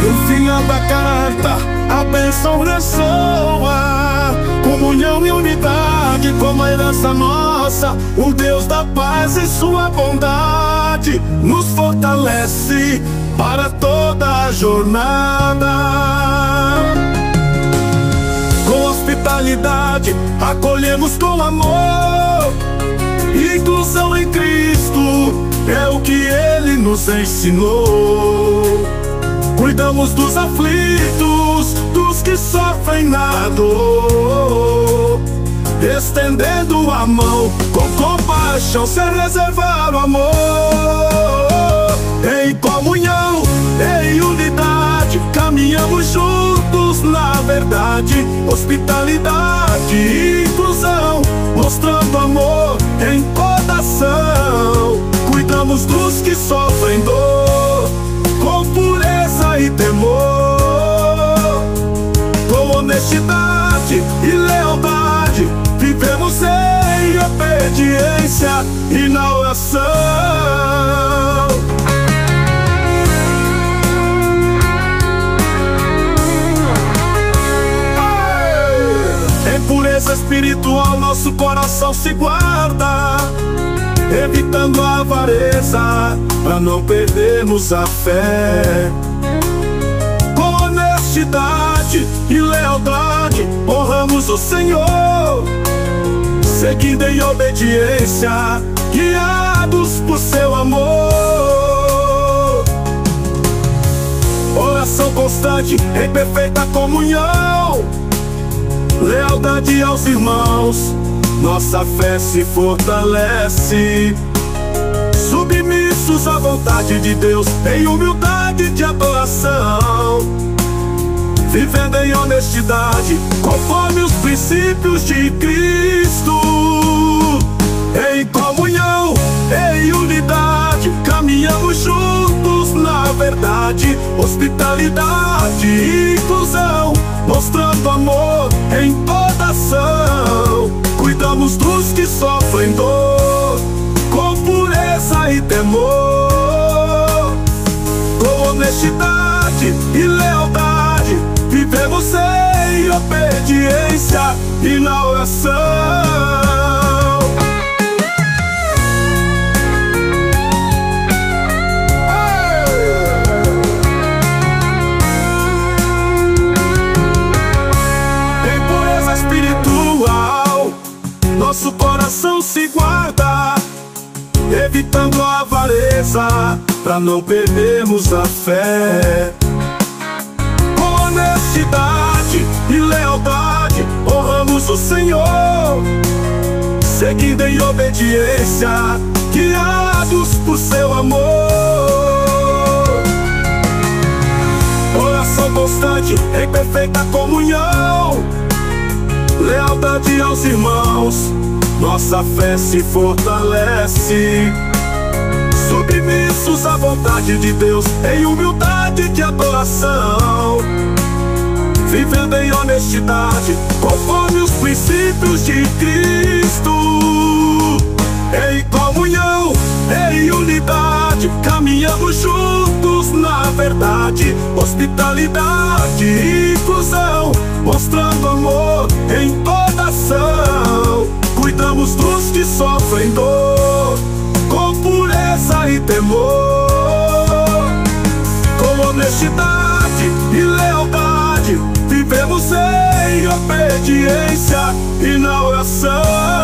No final da carta, a bênção ressoa. Comunhão e unidade como herança nossa. O Deus da paz e sua bondade nos fortalece para toda a jornada. Com hospitalidade acolhemos com amor. Inclusão em Cristo é o que Ele nos ensinou. Cuidamos dos aflitos, dos que sofrem na dor, estendendo a mão com compaixão sem reservar o amor. Em comunhão, em unidade, caminhamos juntos na verdade. Hospitalidade e inclusão, mostrando amor em toda ação. Cuidamos dos que sofrem dor, com pureza e temor, com honestidade e lealdade. Vivemos em obediência e na oração. Em pureza espiritual nosso coração se guarda, evitando a avareza, pra não perdermos a fé. Com honestidade e lealdade, honramos o Senhor, seguindo em obediência, guiados por seu amor. Oração constante em perfeita comunhão, lealdade aos irmãos, nossa fé se fortalece. Submissos à vontade de Deus, em humildade de adoração, vivendo em honestidade, conforme os princípios de Cristo. Em comunhão, em unidade, caminhamos juntos na verdade. Hospitalidade e inclusão, mostrando amor em toda ação. Cuidamos dos que sofrem dor, com pureza e temor, com honestidade e lealdade. Vivemos em obediência e na oração. Em pureza espiritual nosso coração se guarda, evitando a avareza, pra não perdermos a fé. Com honestidade e lealdade, honramos o Senhor, seguindo em obediência, guiados por seu amor. Oração constante em perfeita comunhão, lealdade aos irmãos, nossa fé se fortalece. Submissos à vontade de Deus, em humildade de adoração, vivendo em honestidade, conforme os princípios de Cristo. Em comunhão, em unidade, caminhamos juntos na verdade. Hospitalidade e inclusão, mostrando amor em toda ação. Cuidamos dos que sofrem dor, com pureza e temor, com honestidade e lealdade. Vivemos em obediência e na oração.